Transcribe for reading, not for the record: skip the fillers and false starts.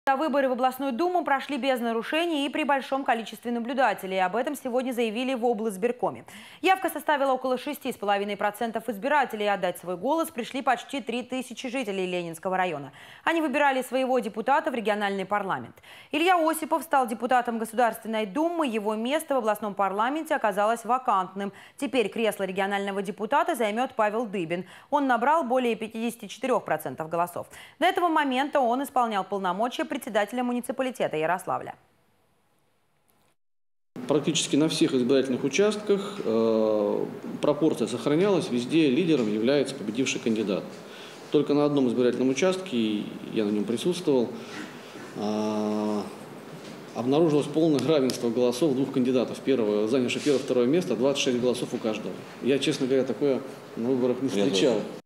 Выборы в областную думу прошли без нарушений и при большом количестве наблюдателей. Об этом сегодня заявили в облсбиркоме. Явка составила около 6,5% избирателей. Отдать свой голос пришли почти 3000 жителей Ленинского района. Они выбирали своего депутата в региональный парламент. Илья Осипов стал депутатом Государственной Думы. Его место в областном парламенте оказалось вакантным. Теперь кресло регионального депутата займет Павел Дыбин. Он набрал более 54% голосов. До этого момента он исполнял полномочия председателя муниципалитета Ярославля. Практически на всех избирательных участках пропорция сохранялась, везде лидером является победивший кандидат. Только на одном избирательном участке, я на нем присутствовал, обнаружилось полное равенство голосов двух кандидатов, занявших первое и второе место, 26 голосов у каждого. Я, честно говоря, такое на выборах не встречал.